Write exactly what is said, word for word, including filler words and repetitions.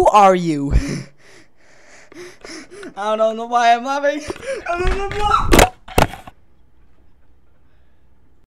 are you? I don't know why I'm laughing.